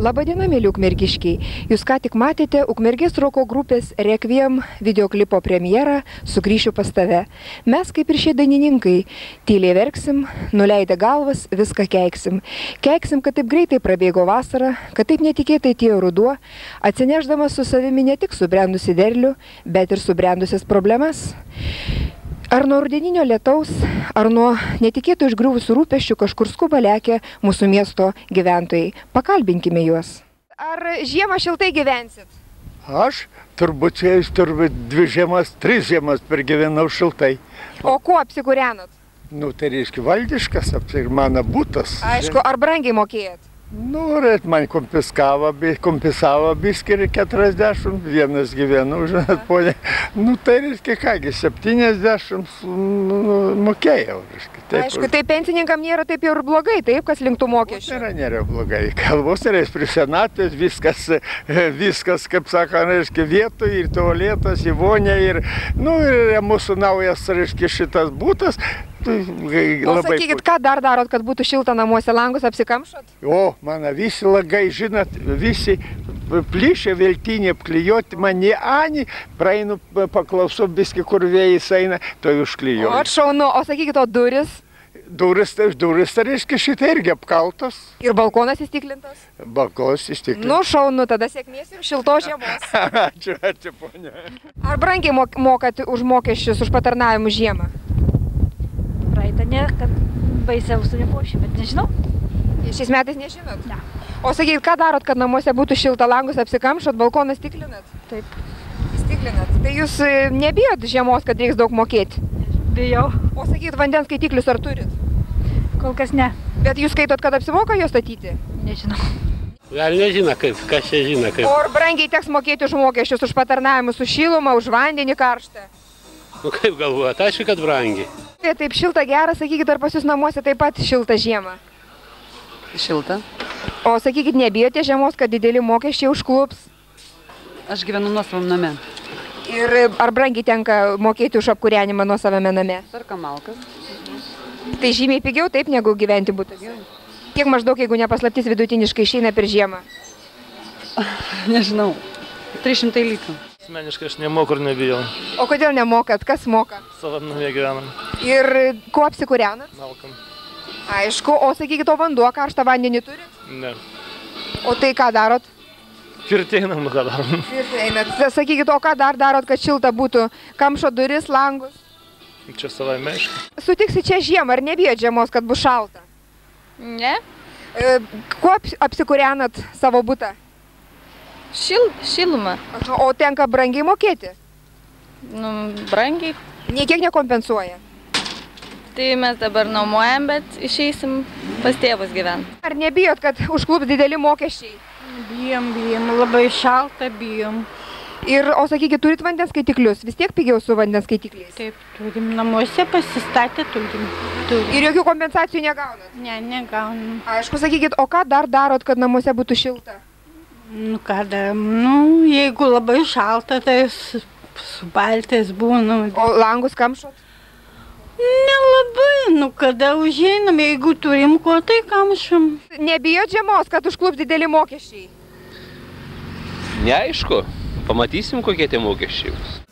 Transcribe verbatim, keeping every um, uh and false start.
Labadiena, mėly ukmergiškiai. Jūs ką tik matėte Ukmergės roko grupės Requiem videoklipo premjerą Sugrįšiu pas tave. Mes, kaip ir šie dainininkai, tyliai verksim, nuleidę galvas, viską keiksim. Keiksim, kad taip greitai prabėgo vasara, kad taip netikėtai atėjo ruduo, atsineždamas su savimi ne tik subrendusi derlių, bet ir subrendusias problemas. Ar nuo rudeninio lietaus, ar nuo netikėtų išgriuvusių rūpesčių kažkur skuba lekia mūsų miesto gyventojai. Pakalbinkime juos. Ar žiemą šiltai gyvensit? Aš turbūt čia turbūt dvi žiemas, tris žiemas pergyvenau šiltai. O kuo apsikūrenot? Nu, tai reiškia valdiškas, ir mano butas. Aišku, ar brangiai mokėjot? Nu, ir man konfiskavo, konfiskavo biskį keturiasdešimt, vienas gyvenu, žinot, ponė. Nu, tai reiškia kągi, septyniasdešimt nu, mokėjau. Reiškia, taip. Aišku, tai pensininkam nėra taip jau ir blogai, taip, kas linktų mokesčių. Nėra, nėra blogai. Kalbos yra prie senatvės, viskas, viskas, kaip sako, reiškia, vietoj ir tualetas, į vonę ir, nu, ir mūsų naujas, reiškia, šitas butas. O sakykit, ką dar darot, kad būtų šilta namuose, langus apsikamšot? O, mano visi lagai, žinot, visi plyšia veltinė apklijuoti, man ne ani, praeinu, paklausau biskį, kur vėjas eina, to užklijuoju. O, šaunu, o sakykit, o duris? Duris, tai duris, tai reiškia, šitą irgi apkaltos. Ir balkonas įstiklintas? Balkonas įstiklintas. Nu, šaunu, tada sėkmės ir šiltos žiemos. Ačiū, ačiū, ponia. Ar brangiai mokat už mokesčius, už patarnavimų žiemą? Praeitą ne, kad baisiausia nebuvo šį, bet nežinau. Šiais metais nežinot? Ne. O sakykit, ką darot, kad namuose būtų šilta, langus apsikamšot, balkoną stiklinat? Taip. Stiklinat. Tai jūs nebijot žiemos, kad reiks daug mokėti? Bijau. O sakykit, vandens skaitiklius ar turit? Kol kas ne. Bet jūs skaitot, kad apsimoka jo statyti? Nežinau. Gal nežino kaip, kas čia žino kaip. O ar brangiai teks mokėti už mokesčius, už patarnavimus, už šilumą, už vandenį karštą? Nu kaip galvojat, aišku, kad brangiai. Tai taip šilta gera, sakykit, ar pas jūs namuose taip pat šilta žiema? Šilta. O sakykit, nebijote žiemos, kad dideli mokesčiai užklups? Aš gyvenu nuosavam name. Ir ar brangiai tenka mokėti už apkūrenimą nuosavame name? Perkam malkas. Tai žymiai pigiau taip, negu gyventi butuose? Kiek maždaug, jeigu nepaslaptis, vidutiniškai išeina per žiemą? Nežinau. trys šimtai litrų. Asmeniškai aš nemoku ir nebijau. O kodėl nemokat? Kas moka? Savam namie gyvenam. Ir kuo apsikūrenat? Malkam. Aišku, o sakykit, o vanduo, karštą vandenį turit? Ne. O tai ką darot? Pirtį einam, ką darom. Pirtį einat. Sakykit, o ką dar darot, kad šilta būtų? Kamšo duris, langus? Čia savai meška. Sutiksi čia žiemą, ar nebijot žiemos, kad bus šalta? Ne. E, kuo apsikūrenat savo butą? Šil, šilumą. O tenka brangiai mokėti? Nu, brangiai. Niekiek nekompensuoja? Tai mes dabar nuomojam, bet išeisim pas tėvus gyventi. Ar nebijot, kad užklups dideli mokesčiai? Bijom, bijom, labai šalta bijom. Ir, o sakykit, turit vandens skaitiklius? Vis tiek pigiau su vandens skaitikliais? Taip, turim namuose pasistatę, turim. turim. Ir jokių kompensacijų negaunat? Ne, negaunam. Aišku, sakykit, o ką dar darot, kad namuose būtų šilta? Nu, ką darom, nu, jeigu labai šalta, tai su, su baltės būna. O langus kamšot? Nelabai, nu, kada užeinam, jeigu turim ko, tai kamšam. Nebijot žiemos, kad užklups dideli mokesčiai? Neaišku, pamatysim, kokie tie mokesčiai bus.